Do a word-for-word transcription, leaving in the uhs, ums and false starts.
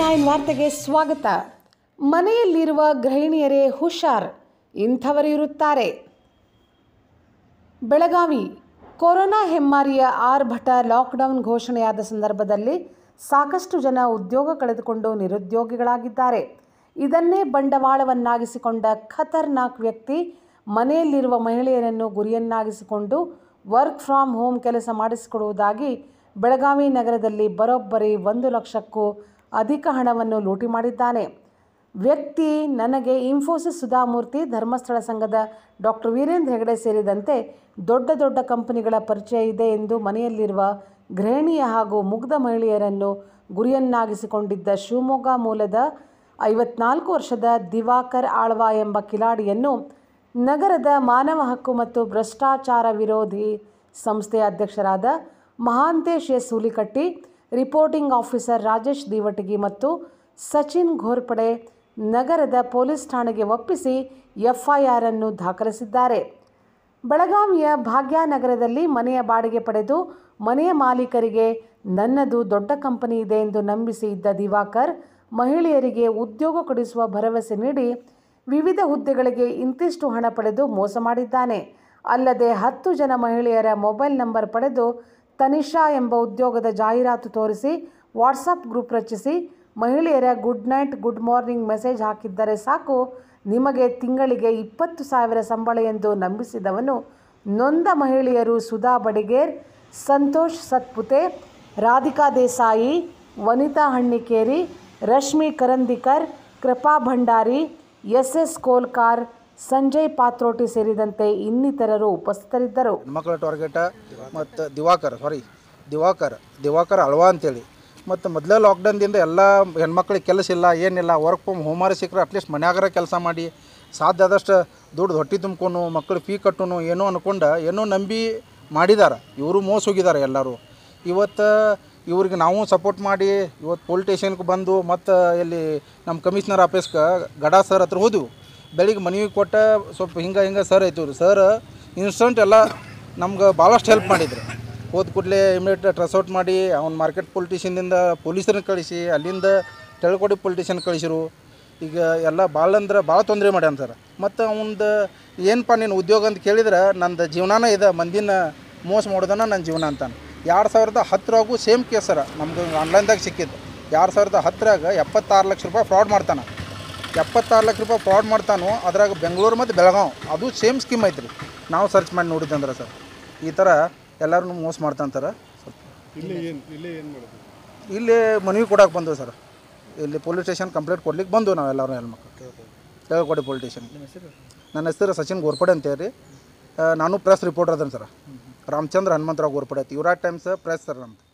Nine ವಾರ್ತೆಗೆ ಸ್ವಾಗತ. ಮನೆಯಲ್ಲಿರುವ ಗೃಹಿಣಿಯರೇ ಹುಷಾರ್, ಇಂಥವರು ಇರುತ್ತಾರೆ. ಬೆಳಗಾವಿ ಕೊರೋನಾ ಹೆಮ್ಮಾರಿಯ ಆರ್ಭಟ ಲಾಕ್ಡೌನ್ ಘೋಷಣೆಯಾದ ಸಂದರ್ಭದಲ್ಲಿ ಸಾಕಷ್ಟು ಜನ ಉದ್ಯೋಗ ಕಳೆದುಕೊಂಡು ನಿರುದ್ಯೋಗಿಗಳಾಗಿದ್ದಾರೆ. ಇದನ್ನೇ ಬಂಡವಾಳವನ್ನಾಗಿಸಿಕೊಂಡ ಖತರ್ನಾಕ್ ವ್ಯಕ್ತಿ ಮನೆಯಲ್ಲಿರುವ ಮಹಿಳೆಯರನ್ನು ಗುರಿಯನ್ನಾಗಿಸಿಕೊಂಡು ವರ್ಕ್ ಫ್ರಾಮ್ ಹೋಮ್ ಕೆಲಸ ಮಾಡಿಸಿಕೊಡುವುದಾಗಿ ಬೆಳಗಾವಿ ನಗರದಲ್ಲಿ ಬರೋಬ್ಬರಿ ಒಂದು ಲಕ್ಷಕ್ಕೂ ಅಧಿಕ ಹಣವನ್ನು ಲೂಟಿ ಮಾಡಿದ್ದಾನೆ. ವ್ಯಕ್ತಿ ನನಗೆ ಇನ್ಫೋಸಿಸ್ ಸುಧಾಮೂರ್ತಿ, ಧರ್ಮಸ್ಥಳ ಸಂಘದ ಡಾಕ್ಟರ್ ವೀರೇಂದ್ರ ಹೆಗಡೆ ಸೇರಿದಂತೆ ದೊಡ್ಡ ದೊಡ್ಡ ಕಂಪನಿಗಳ ಪರಿಚಯ ಇದೆ ಎಂದು ಮನೆಯಲ್ಲಿರುವ ಗೃಹಿಣಿಯ ಹಾಗೂ ಮುಗ್ಧ ಮಹಿಳೆಯರನ್ನು ಗುರಿಯನ್ನಾಗಿಸಿಕೊಂಡಿದ್ದ ಶಿವಮೊಗ್ಗ ಮೂಲದ ಐವತ್ನಾಲ್ಕು ವರ್ಷದ ದಿವಾಕರ್ ಆಳ್ವ ಎಂಬ ಕಿಲಾಡಿಯನ್ನು ನಗರದ ಮಾನವ ಹಕ್ಕು ಮತ್ತು ಭ್ರಷ್ಟಾಚಾರ ವಿರೋಧಿ ಸಂಸ್ಥೆಯ ಅಧ್ಯಕ್ಷರಾದ Mahantesh S Hulikatti, reporting officer Rajesh Divatagi ಮತ್ತು ಸಚಿನ್ ಘೋರ್ಪಡೆ ನಗರದ ಪೊಲೀಸ್ ಠಾಣೆಗೆ ಒಪ್ಪಿಸಿ ಎಫ್ಐಆರ್ ಅನ್ನು ದಾಖಲಿಸಿದ್ದಾರೆ. ಬೆಳಗಾವಿಯ ಭಾಗ್ಯನಗರದಲ್ಲಿ ಮನೆಯ ಬಾಡಿಗೆ ಪಡೆದು ಮನೆಯ ಮಾಲೀಕರಿಗೆ ನನ್ನದು ದೊಡ್ಡ ಕಂಪನಿ ಇದೆ ಎಂದು ನಂಬಿಸಿ ಇದ್ದ ದಿವಾಕರ್ ಮಹಿಳೆಯರಿಗೆ ಉದ್ಯೋಗ ಕೊಡಿಸುವ ಭರವಸೆ ನೀಡಿ ವಿವಿಧ ಹುದ್ದೆಗಳಿಗೆ ಇಂತಿಷ್ಟು ಹಣ ಪಡೆದು ಮೋಸ ಮಾಡಿದ್ದಾನೆ. ಅಲ್ಲದೆ ಹತ್ತು ಜನ ಮಹಿಳೆಯರ ಮೊಬೈಲ್ ನಂಬರ್ ಪಡೆದು ತನಿಷಾ ಎಂಬ ಉದ್ಯೋಗದ ಜಾಹೀರಾತು ತೋರಿಸಿ ವಾಟ್ಸಪ್ ಗ್ರೂಪ್ ರಚಿಸಿ ಮಹಿಳೆಯರ good night good morning message ಹಾಕಿದ್ದರೆ ಸಾಕು, ನಿಮಗೆ ತಿಂಗಳಿಗೆ ಇಪ್ಪತ್ತು ಸಾವಿರ ಸಂಬಳ ಎಂದು ನಂಬಿಸಿದವನು ನೊಂದ ಮಹಿಳೆಯರು ಸುಧಾ ಬಡಿಗೇರ್, ಸಂತೋಷ್ ಸತ್ಪುತೆ, ರಾಧಿಕಾ ದೇಸಾಯಿ, ವನಿತಾ ಹಣ್ಣಿಕೇರಿ, ರಶ್ಮಿ ಕರಂದಿಕರ್, ಕೃಪಾ ಭಂಡಾರಿ, ಎಸ್ ಎಸ್ ಕೋಲ್ಕಾರ್, ಸಂಜಯ್ ಪಾತ್ರೋಟಿ ಸೇರಿದಂತೆ ಇನ್ನಿತರರು ಉಪಸ್ಥಿತರಿದ್ದರು. ಹೆಣ್ಮಕ್ಳ ಟಾರ್ಗೆಟ ಮತ್ತು ದಿವಾಕರ್ ಸಾರಿ ದಿವಾಕರ್ ದಿವಾಕರ್ ಅಳ್ವ ಅಂತೇಳಿ ಮತ್ತು ಮೊದಲೇ ಲಾಕ್ಡೌನ್ದಿಂದ ಎಲ್ಲ ಹೆಣ್ಮಕ್ಳಿಗೆ ಕೆಲಸ ಇಲ್ಲ, ಏನಿಲ್ಲ, ವರ್ಕ್ ಫ್ರಮ್ ಹೋಮಾರ ಸಿಕ್ಕರೆ ಅಟ್ಲೀಸ್ಟ್ ಮನ್ಯಾಗರ ಕೆಲಸ ಮಾಡಿ ಸಾಧ್ಯ ಆದಷ್ಟು ದುಡ್ಡು ಹೊಟ್ಟೆ ತುಂಬ್ಕೊಂಡು ಮಕ್ಕಳು ಫೀ ಕಟ್ಟೋನು ಏನೋ ಅಂದ್ಕೊಂಡು ಏನೋ ನಂಬಿ ಮಾಡಿದ್ದಾರೆ. ಇವರು ಮೋಸ ಹೋಗಿದ್ದಾರೆ ಎಲ್ಲರೂ. ಇವತ್ತು ಇವ್ರಿಗೆ ನಾವು ಸಪೋರ್ಟ್ ಮಾಡಿ ಇವತ್ತು ಪೊಲೀಸ್ ಸ್ಟೇಷನ್ಗೆ ಬಂದು ಮತ್ತು ಇಲ್ಲಿ ನಮ್ಮ ಕಮಿಷನರ್ ಆಫೀಸ್ಗೆ ಗಡಾ ಸರ್ ಹತ್ರ ಹೋದೆವು. ಬೆಳಿಗ್ಗೆ ಮನವಿ ಕೊಟ್ಟ ಸ್ವಲ್ಪ ಹಿಂಗೆ ಹಿಂಗೆ ಸರ್ ಐತಿವ್ರಿ ಸರ್ ಇನ್ಸ್ಟಂಟ್ ಎಲ್ಲ ನಮ್ಗೆ ಭಾಳಷ್ಟು ಹೆಲ್ಪ್ ಮಾಡಿದ್ರು. ಹೋದ ಕೂಡಲೇ ಇಮಿಡಿಯೇಟ್ ಟ್ರೆಸ್ ಔಟ್ ಮಾಡಿ ಅವ್ನು ಮಾರ್ಕೆಟ್ ಪೊಲಿಟಿಷಿಯನ್ದಿಂದ ಪೊಲೀಸರನ್ನ ಕಳಿಸಿ ಅಲ್ಲಿಂದ ತೆಳ್ಕೊಡಿ ಪೊಲಿಟಿಷಿಯನ್ ಕಳಿಸಿರು. ಈಗ ಎಲ್ಲ ಭಾಳ ಅಂದ್ರೆ ಭಾಳ ತೊಂದರೆ ಮಾಡ್ಯಾನ ಸರ್. ಮತ್ತು ಅವ್ನದು ಏನಪ್ಪ ನೀನು ಉದ್ಯೋಗ ಅಂತ ಕೇಳಿದ್ರೆ ನಂದು ಜೀವನಾನ ಇದೆ, ಮಂದಿನ ಮೋಸ ಮಾಡೋದನ್ನ ನನ್ನ ಜೀವನ ಅಂತಾನೆ. ಎರಡು ಸಾವಿರದ ಹತ್ತರಾಗೂ ಸೇಮ್ ಕೇಸ್ ಸರ ನಮ್ದು ಆನ್ಲೈನ್ದಾಗ ಸಿಕ್ಕಿದ್ದು. ಎರಡು ಸಾವಿರದ ಹತ್ತರಾಗ ಎಪ್ಪತ್ತಾರು ಲಕ್ಷ ರೂಪಾಯಿ ಫ್ರಾಡ್ ಮಾಡ್ತಾನೆ. ಎಪ್ಪತ್ತಾರು ಲಕ್ಷ ರೂಪಾಯಿ ಫ್ರಾಡ್ ಮಾಡ್ತಾನೋ, ಅದ್ರಾಗ ಬೆಂಗಳೂರು ಮತ್ತು ಬೆಳಗಾವಿ ಅದು ಸೇಮ್ ಸ್ಕೀಮ್ ಐತ್ರಿ. ನಾವು ಸರ್ಚ್ ಮಾಡಿ ನೋಡಿದ್ದಂದ್ರೆ ಸರ್ ಈ ಥರ ಎಲ್ಲರೂ ಮೋಸ ಮಾಡ್ತಾನೆ. ಸ್ವಲ್ಪ ಇಲ್ಲಿ ಏನು ಇಲ್ಲಿ ಏನು ಮಾಡೋದು ಇಲ್ಲಿ ಮನವಿ ಕೊಡೋಕೆ ಬಂದವು ಸರ್. ಇಲ್ಲಿ ಪೊಲೀಸ್ ಸ್ಟೇಷನ್ ಕಂಪ್ಲೇಂಟ್ ಕೊಡ್ಲಿಕ್ಕೆ ಬಂದು ನಾವು ಎಲ್ಲರೂ ಹೆಣ್ಮಕ್ಳು ತೆಳ್ಕೊಡಿ ಪೊಲೀಸ್ ಸ್ಟೇಷನ್. ನನ್ನ ಹೆಸರು ಸಚಿನ್ ಘೋರ್ಪಡೆ ಅಂತೇಳಿ. ನಾನು ಪ್ರೆಸ್ ರಿಪೋರ್ಟರ್ ಅದನ್ನು sir. Ramachandra Hanumantharao Ghorpade, Yuvraj Times press sir ನಮ್ದು.